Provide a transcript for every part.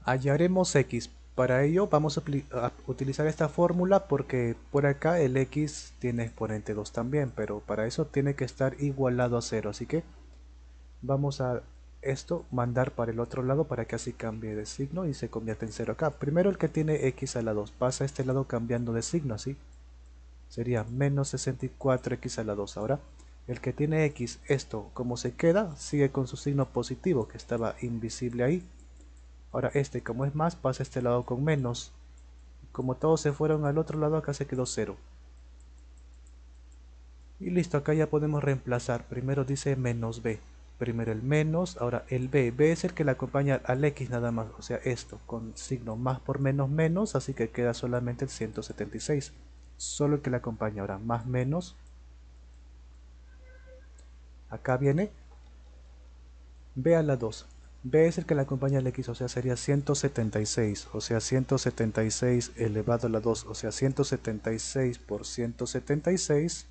Hallaremos x. Para ello vamos a utilizar esta fórmula porque por acá el x tiene exponente 2 también, pero para eso tiene que estar igualado a 0. Así que vamos a esto mandar para el otro lado para que así cambie de signo y se convierta en 0 acá. Primero el que tiene x a la 2 pasa a este lado cambiando de signo, así. Sería menos 64x a la 2. Ahora el que tiene x, esto como se queda, sigue con su signo positivo que estaba invisible ahí. Ahora este, como es más, pasa a este lado con menos. Como todos se fueron al otro lado, acá se quedó 0. Y listo, acá ya podemos reemplazar. Primero dice menos b. Primero el menos, ahora el b. B es el que le acompaña al x nada más. O sea, esto, con signo más por menos menos, así que queda solamente el 176. Solo el que le acompaña. Ahora más menos. Acá viene b a la 2. B es el que le acompaña al x, o sea, sería 176. O sea, 176 elevado a la 2. O sea, 176 por 176.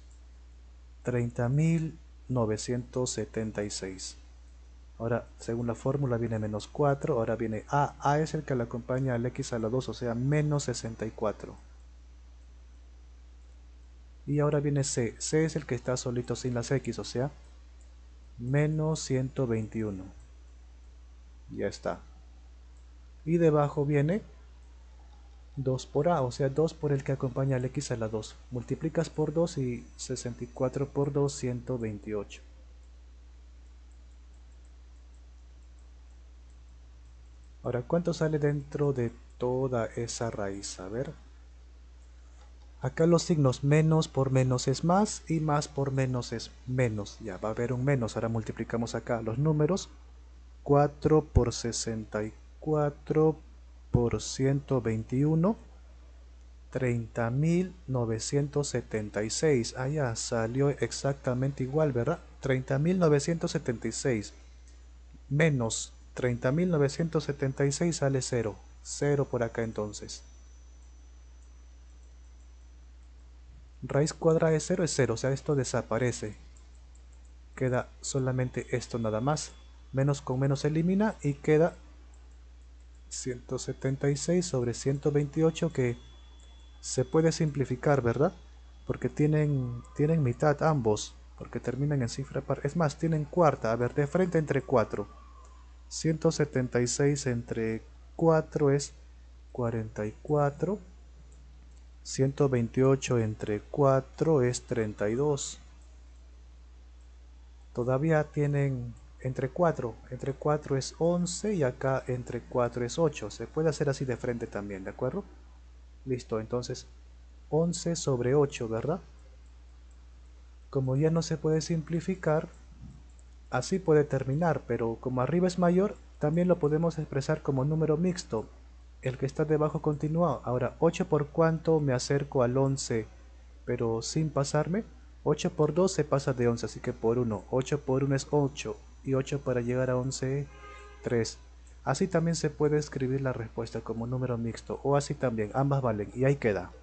30.976. Ahora, según la fórmula viene menos 4, ahora viene A. A es el que le acompaña al x a la 2, o sea, menos 64. Y ahora viene C. C es el que está solito sin las x, o sea, menos 121. Ya está. Y debajo viene 2 por A, o sea, 2 por el que acompaña al x a la 2. Multiplicas por 2 y 64 por 2, 128. Ahora, ¿cuánto sale dentro de toda esa raíz? A ver. Acá los signos menos por menos es más y más por menos es menos. Ya va a haber un menos. Ahora multiplicamos acá los números. 4 por 64 por 121. 30.976. Ah, ya salió exactamente igual, ¿verdad? 30.976 menos 30.976 sale 0. 0 por acá entonces. Raíz cuadrada de 0 es 0, o sea, esto desaparece. Queda solamente esto nada más. Menos con menos se elimina y queda 176 sobre 128 que se puede simplificar, ¿verdad? Porque tienen mitad ambos, porque terminan en cifra par. Es más, tienen cuarta. A ver, de frente entre 4. 176 entre 4 es 44. 128 entre 4 es 32. Todavía tienen entre 4 es 11 y acá entre 4 es 8. Se puede hacer así de frente también, ¿de acuerdo? Listo, entonces 11 sobre 8, ¿verdad? Como ya no se puede simplificar, así puede terminar, pero como arriba es mayor, también lo podemos expresar como número mixto. El que está debajo continúa. Ahora, 8 por cuánto me acerco al 11, pero sin pasarme. 8 por 2 se pasa de 11, así que por 1. 8 por 1 es 8. Y 8 para llegar a 11, 3. Así también se puede escribir la respuesta como número mixto. O así también, ambas valen. Y ahí queda.